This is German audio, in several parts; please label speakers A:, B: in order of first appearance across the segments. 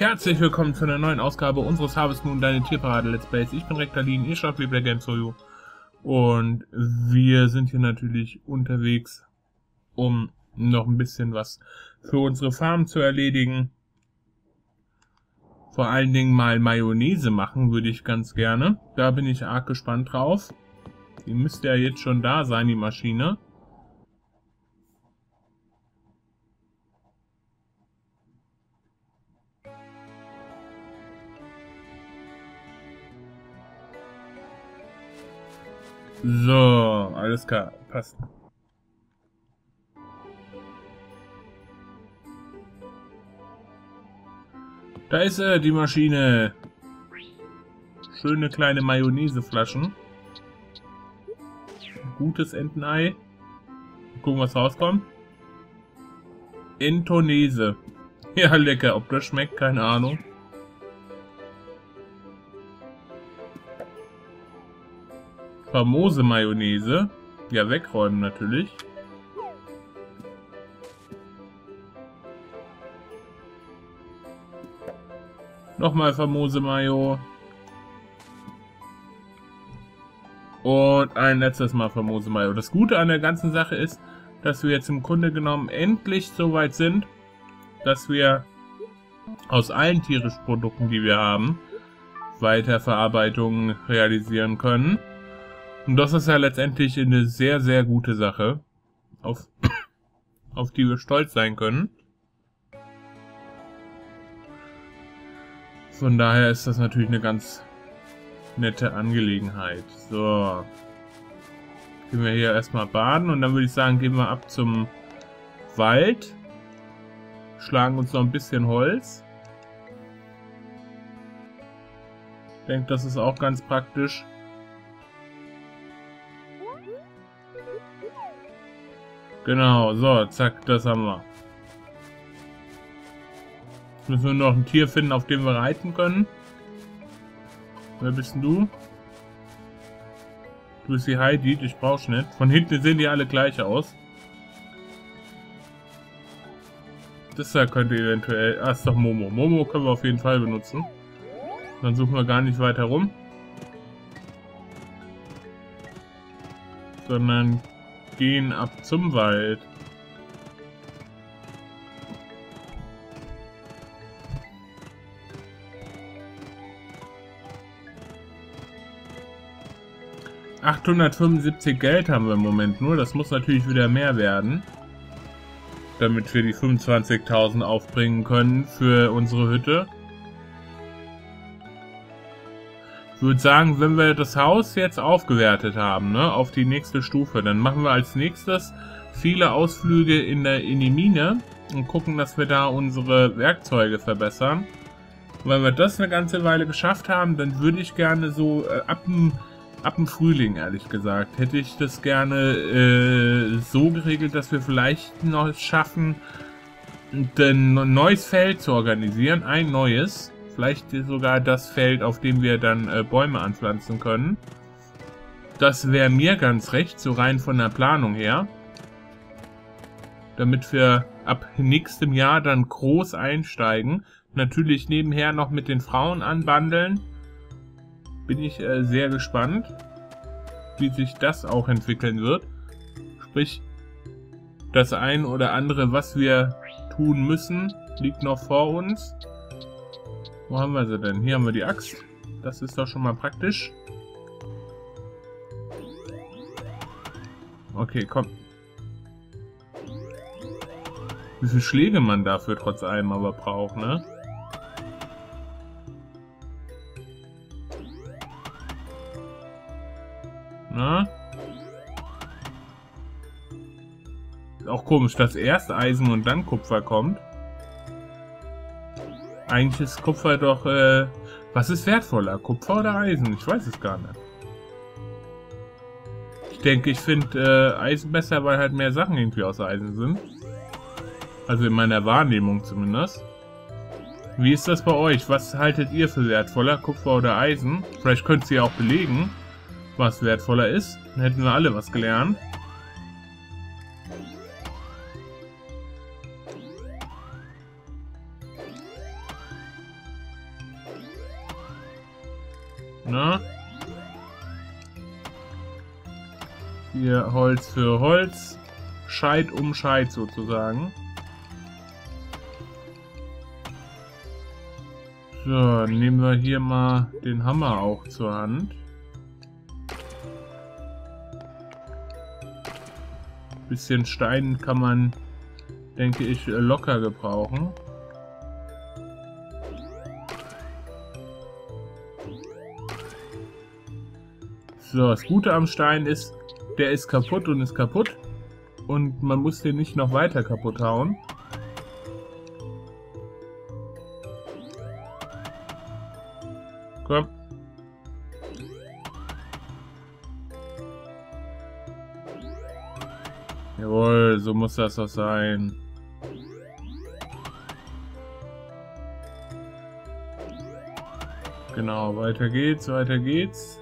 A: Herzlich willkommen zu einer neuen Ausgabe unseres Harvest Moon, deine Tierparade Let's Plays. Ich bin Rektalin, ihr schaut Play Games for You. Und wir sind hier natürlich unterwegs, um noch ein bisschen was für unsere Farm zu erledigen. Vor allen Dingen mal Mayonnaise machen würde ich ganz gerne. Da bin ich arg gespannt drauf. Die müsste ja jetzt schon da sein, die Maschine. So, alles klar, passt. Da ist sie, die Maschine. Schöne kleine Mayonnaiseflaschen. Gutes Entenei. Mal gucken, was rauskommt. Entonese. Ja, lecker. Ob das schmeckt, keine Ahnung. Famose Mayonnaise. Ja, wegräumen natürlich. Nochmal famose Mayo. Und ein letztes Mal famose Mayo. Das Gute an der ganzen Sache ist, dass wir jetzt im Grunde genommen endlich so weit sind, dass wir aus allen tierischen Produkten, die wir haben, Weiterverarbeitungen realisieren können. Und das ist ja letztendlich eine sehr, sehr gute Sache, auf die wir stolz sein können. Von daher ist das natürlich eine ganz nette Angelegenheit. So. Gehen wir hier erstmal baden und dann würde ich sagen, gehen wir ab zum Wald. Schlagen uns noch ein bisschen Holz. Ich denke, das ist auch ganz praktisch. Genau, so, zack, das haben wir. Jetzt müssen wir noch ein Tier finden, auf dem wir reiten können. Wer bist denn du? Du bist die Heidi, ich brauch's nicht. Von hinten sehen die alle gleich aus. Das da könnte eventuell... Ah, ist doch Momo. Momo können wir auf jeden Fall benutzen. Dann suchen wir gar nicht weiter rum. Sondern gehen ab zum Wald. $875 Geld haben wir im Moment nur. Das muss natürlich wieder mehr werden, damit wir die 25.000 aufbringen können für unsere Hütte. Ich würde sagen, wenn wir das Haus jetzt aufgewertet haben, ne, auf die nächste Stufe, dann machen wir als nächstes viele Ausflüge in die Mine und gucken, dass wir da unsere Werkzeuge verbessern. Und wenn wir das eine ganze Weile geschafft haben, dann würde ich gerne so ab dem Frühling, ehrlich gesagt, hätte ich das gerne so geregelt, dass wir vielleicht noch es schaffen, ein neues Feld zu organisieren, ein neues. Vielleicht sogar das Feld, auf dem wir dann Bäume anpflanzen können. Das wäre mir ganz recht, so rein von der Planung her. Damit wir ab nächstem Jahr dann groß einsteigen. Natürlich nebenher noch mit den Frauen anbandeln. Bin ich sehr gespannt, wie sich das auch entwickeln wird. Sprich, das ein oder andere, was wir tun müssen, liegt noch vor uns. Wo haben wir sie denn? Hier haben wir die Axt. Das ist doch schon mal praktisch. Okay, komm. Wie viele Schläge man dafür trotz allem aber braucht, ne? Na? Ist auch komisch, dass erst Eisen und dann Kupfer kommt. Eigentlich ist Kupfer doch, was ist wertvoller? Kupfer oder Eisen? Ich weiß es gar nicht. Ich denke, ich finde Eisen besser, weil halt mehr Sachen irgendwie aus Eisen sind. Also in meiner Wahrnehmung zumindest. Wie ist das bei euch? Was haltet ihr für wertvoller? Kupfer oder Eisen? Vielleicht könnt ihr auch belegen, was wertvoller ist. Dann hätten wir alle was gelernt. Ne? Hier Holz für Holz. Scheit um Scheit sozusagen. So, nehmen wir hier mal den Hammer auch zur Hand. Bisschen Stein kann man, denke ich, locker gebrauchen. So, das Gute am Stein ist, der ist kaputt und ist kaputt. Und man muss den nicht noch weiter kaputt hauen. Komm. Jawohl, so muss das doch sein. Genau, weiter geht's, weiter geht's.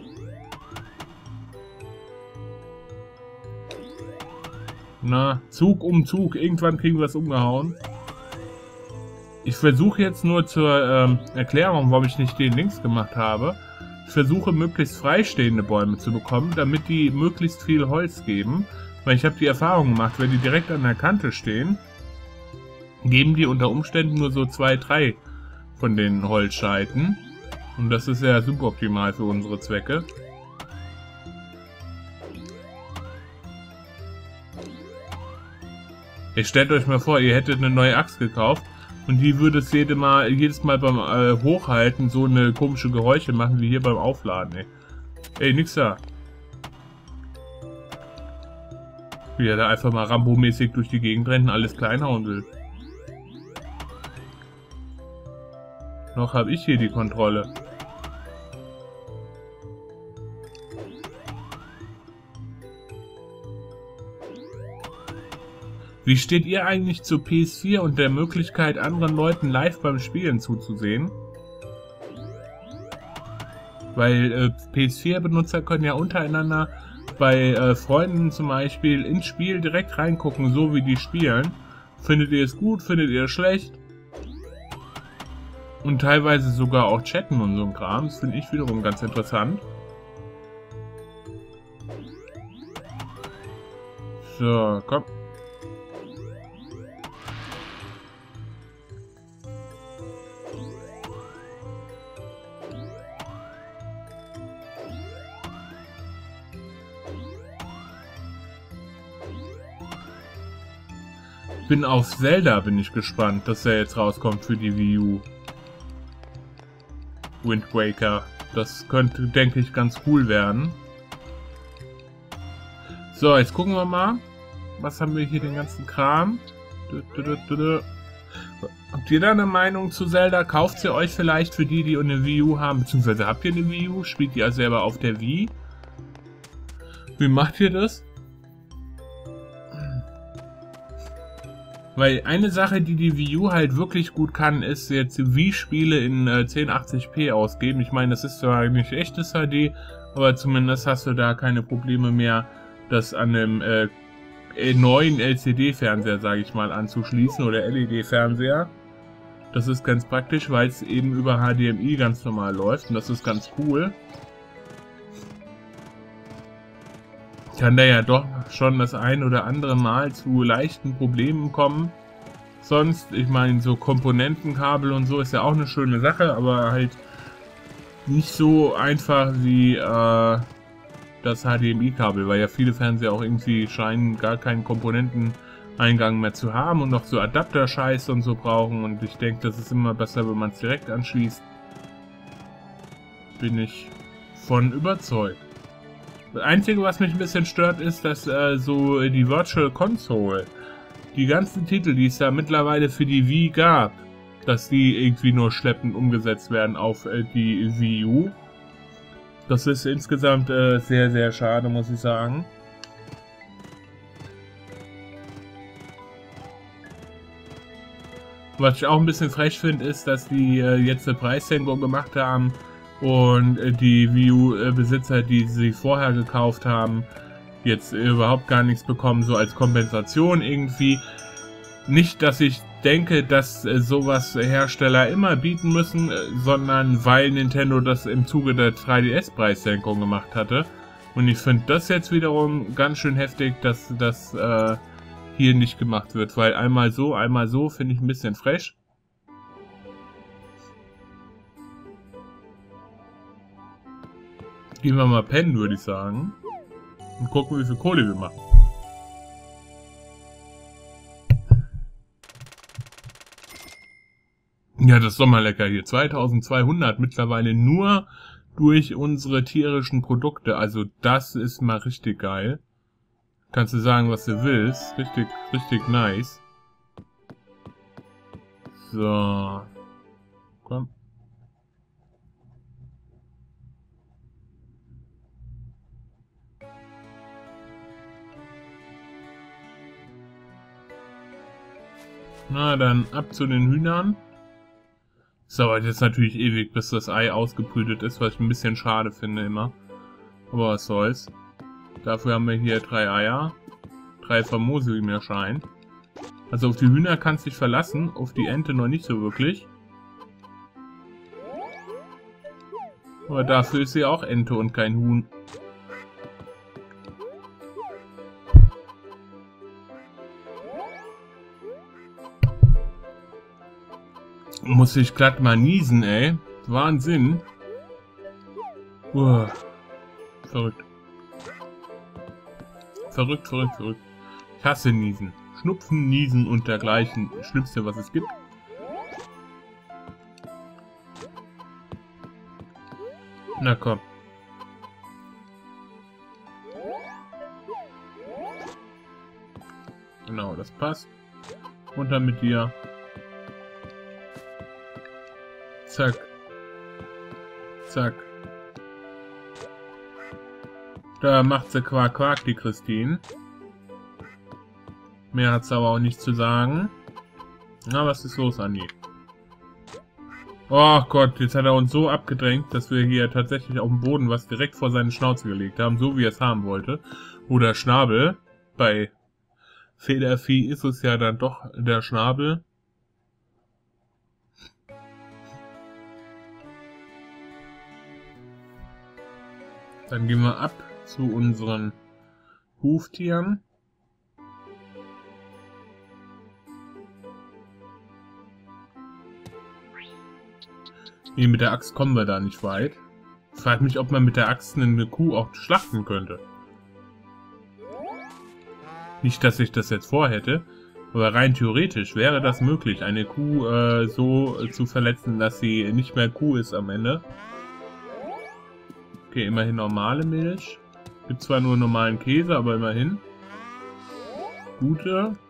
A: Na, Zug um Zug. Irgendwann kriegen wir es umgehauen. Ich versuche jetzt nur zur Erklärung, warum ich nicht den links gemacht habe. Ich versuche möglichst freistehende Bäume zu bekommen, damit die möglichst viel Holz geben. Weil ich habe die Erfahrung gemacht, wenn die direkt an der Kante stehen, geben die unter Umständen nur so 2, 3 von den Holzscheiten. Und das ist ja suboptimal für unsere Zwecke. Ihr stellt euch mal vor, ihr hättet eine neue Axt gekauft und die würde es jedes Mal beim Hochhalten so eine komische Geräusche machen wie hier beim Aufladen. Ey, nix da. Wie er da einfach mal Rambo-mäßig durch die Gegend rennt und alles klein hauen will. Noch habe ich hier die Kontrolle. Wie steht ihr eigentlich zu PS4 und der Möglichkeit, anderen Leuten live beim Spielen zuzusehen? Weil PS4-Benutzer können ja untereinander bei Freunden zum Beispiel ins Spiel direkt reingucken, so wie die spielen. Findet ihr es gut, findet ihr es schlecht? Und teilweise sogar auch chatten und so ein Kram. Das finde ich wiederum ganz interessant. So, komm. Bin auf Zelda, bin ich gespannt, dass er jetzt rauskommt für die Wii U. Wind Waker. Das könnte, denke ich, ganz cool werden. So, jetzt gucken wir mal. Was haben wir hier, den ganzen Kram? Habt ihr da eine Meinung zu Zelda? Kauft sie euch vielleicht für die, die eine Wii U haben? Beziehungsweise habt ihr eine Wii U? Spielt ihr selber auf der Wii? Wie macht ihr das? Weil eine Sache, die die Wii U halt wirklich gut kann, ist jetzt Wii-Spiele in 1080p ausgeben. Ich meine, das ist zwar nicht echtes HD, aber zumindest hast du da keine Probleme mehr, das an einem neuen LCD-Fernseher, sage ich mal, anzuschließen oder LED-Fernseher. Das ist ganz praktisch, weil es eben über HDMI ganz normal läuft und das ist ganz cool. Kann da ja doch schon das ein oder andere Mal zu leichten Problemen kommen. Sonst, ich meine, so Komponentenkabel und so ist ja auch eine schöne Sache, aber halt nicht so einfach wie das HDMI-Kabel, weil ja viele Fernseher auch irgendwie scheinen gar keinen Komponenteneingang mehr zu haben und noch so Adapter-Scheiß und so brauchen und ich denke, das ist immer besser, wenn man es direkt anschließt. Bin ich von überzeugt. Das Einzige, was mich ein bisschen stört, ist, dass so die Virtual Console, die ganzen Titel, die es da mittlerweile für die Wii gab, dass die irgendwie nur schleppend umgesetzt werden auf die Wii U. Das ist insgesamt sehr, sehr schade, muss ich sagen. Was ich auch ein bisschen frech finde, ist, dass die jetzt eine Preissenkung gemacht haben. Und die Wii U-Besitzer, die sie vorher gekauft haben, jetzt überhaupt gar nichts bekommen, so als Kompensation irgendwie. Nicht, dass ich denke, dass sowas Hersteller immer bieten müssen, sondern weil Nintendo das im Zuge der 3DS-Preissenkung gemacht hatte. Und ich finde das jetzt wiederum ganz schön heftig, dass das hier nicht gemacht wird, weil einmal so finde ich ein bisschen frech. Gehen wir mal pennen, würde ich sagen. Und gucken, wie viel Kohle wir machen. Ja, das ist doch mal lecker hier. 2200 mittlerweile nur durch unsere tierischen Produkte. Also das ist mal richtig geil. Kannst du sagen, was du willst. Richtig, richtig nice. So. Komm. Na, dann ab zu den Hühnern. Es dauert jetzt natürlich ewig, bis das Ei ausgebrütet ist, was ich ein bisschen schade finde immer. Aber was soll's. Dafür haben wir hier 3 Eier. 3 famose, wie mir scheint. Also auf die Hühner kannst du dich verlassen, auf die Ente noch nicht so wirklich. Aber dafür ist sie auch Ente und kein Huhn. Muss ich glatt mal niesen, ey. Wahnsinn. Verrückt. Verrückt, verrückt, verrückt. Ich hasse Niesen. Schnupfen, Niesen und dergleichen. Das Schlimmste, was es gibt. Na komm. Genau, das passt. Runter mit dir. Zack. Zack. Da macht sie Quark Quark, die Christine. Mehr hat sie aber auch nicht zu sagen. Na, was ist los, Andi? Oh Gott, jetzt hat er uns so abgedrängt, dass wir hier tatsächlich auf dem Boden was direkt vor seine Schnauze gelegt haben, so wie er es haben wollte. Oder Schnabel. Bei Federvieh ist es ja dann doch der Schnabel. Dann gehen wir ab zu unseren Huftieren. Nee, mit der Axt kommen wir da nicht weit. Ich frage mich, ob man mit der Axt eine Kuh auch schlachten könnte. Nicht, dass ich das jetzt vorhätte, aber rein theoretisch wäre das möglich, eine Kuh so zu verletzen, dass sie nicht mehr Kuh ist am Ende. Okay, immerhin normale Milch. Gibt zwar nur normalen Käse, aber immerhin. Gute.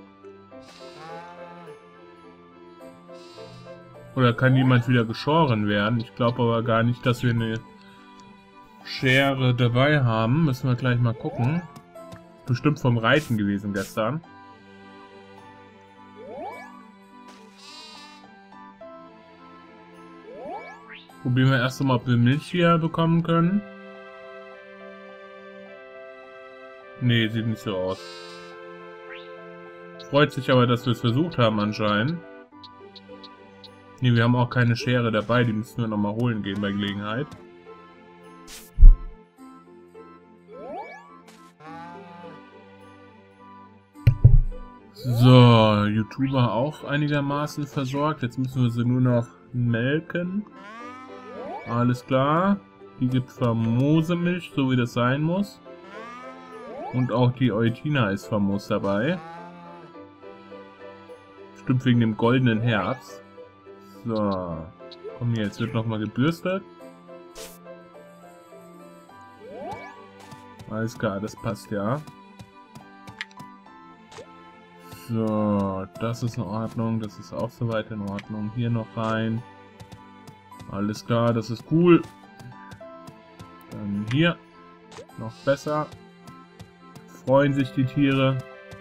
A: Oder kann jemand wieder geschoren werden? Ich glaube aber gar nicht, dass wir eine Schere dabei haben. Müssen wir gleich mal gucken. Bestimmt vom Reiten gewesen gestern. Probieren wir erst einmal, ob wir Milch hier bekommen können. Nee, sieht nicht so aus. Freut sich aber, dass wir es versucht haben anscheinend. Nee, wir haben auch keine Schere dabei, die müssen wir nochmal holen gehen bei Gelegenheit. So, YouTuber auch einigermaßen versorgt. Jetzt müssen wir sie nur noch melken. Alles klar. Die gibt famose Milch, so wie das sein muss. Und auch die Eutina ist famos dabei. Stimmt wegen dem goldenen Herz. So. Komm hier, jetzt wird nochmal gebürstet. Alles klar, das passt ja. So, das ist in Ordnung. Das ist auch soweit in Ordnung. Hier noch rein. Alles klar, das ist cool. Dann hier. Noch besser. Freuen sich die Tiere.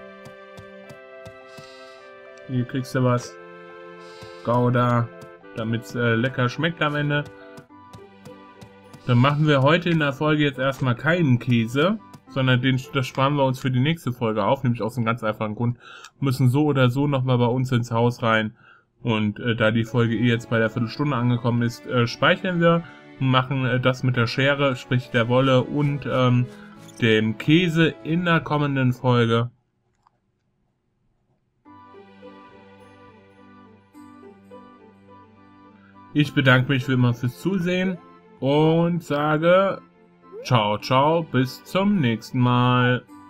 A: Hier kriegst du was. Gouda. Damit es lecker schmeckt am Ende. Dann machen wir heute in der Folge jetzt erstmal keinen Käse. sondern das sparen wir uns für die nächste Folge auf, nämlich aus einem ganz einfachen Grund. Müssen so oder so nochmal bei uns ins Haus rein. Und da die Folge jetzt bei der Viertelstunde angekommen ist, speichern wir und machen das mit der Schere, sprich der Wolle und dem Käse in der kommenden Folge. Ich bedanke mich wie immer fürs Zusehen und sage ciao, ciao, bis zum nächsten Mal.